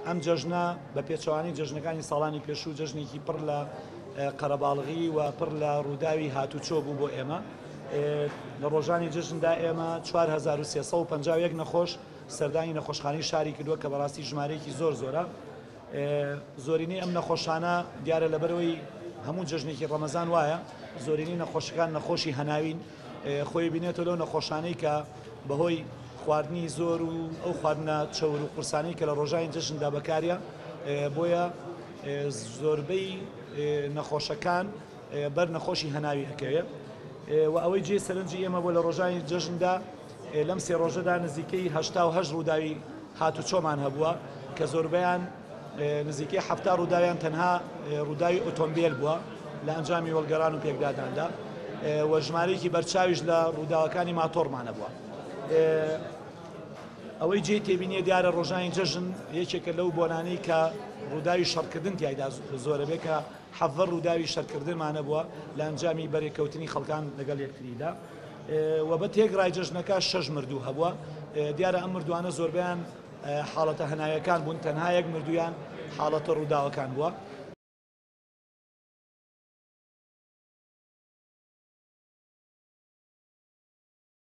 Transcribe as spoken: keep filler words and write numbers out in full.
ئەم جەژنە بە پێچەوانی جەژنەکانی ساڵانی پێشوو جەژنێکی پڕ لە قەرەباڵغی و پڕ لە ڕووداوی هاتوچۆ بوو بۆ ئێمە. لە ڕۆژانی جژندا ئێمە چوار هەزار و سێسەد و پەنجاو و یەک نەخۆش سەردانی نەخۆشخانەی شاری کردووە کە بەڕاستی ژمارەیەکی زۆر زۆرە. زۆرینەی ئەم نەخۆشانە دیارە لەبەرەوەی هەموو جژنێکی ڕەمەزان وایە زۆرینەی نەخۆشەکان نەخۆشی هەناوین خۆی بینێتەوە لەو نەخۆشانەی کە بەهۆی خواردنی زۆر و ئەو خواردنە چەور و قورسانەی کە لە ڕۆژانی جژندا بەکارە بۆیە زۆربەی نەخۆشەکان بەر نەخۆشی هەناوی ئەکەوێت و ئەوەی جێ سەرنجی ئێمە بۆ لە ڕۆژانی جژندا لەم سێ ڕۆژەدا نزیکەی هەشتا و هەشت ڕووداوی هاتوچۆمان هەبووە کە زۆربەیان نزیکەی هەفتا ڕووداویان تەنها ڕووداوی ئۆتۆمبیل بووە لە ئەنجامی وەڵگەران و پێکداداندا و ژمارەیەکی بەرچاویش لە ڕووداوەکانی ماتۆڕمانە بووە. ئەوەی جێ تێبینیە دیارە ڕۆژانی جەژن یەکێکە لەو بۆنانەی کە ڕووداوی شەڕکردن تایدا زۆرە بێ کە حەڤە ڕووداوی شەڕکردنمانە بووە لە ئەنجامی بەرێکەوتنی خەڵکان لەگەڵ یەکتریدا و بە تێگڕای جەژنەکە شەش مردوو هەبووە. دیارە ئەم مردووانە زۆربیان حاڵەتە هەنایەکان بوون تەنها یەک مردویان حاڵەتە ڕووداوەکان بووە.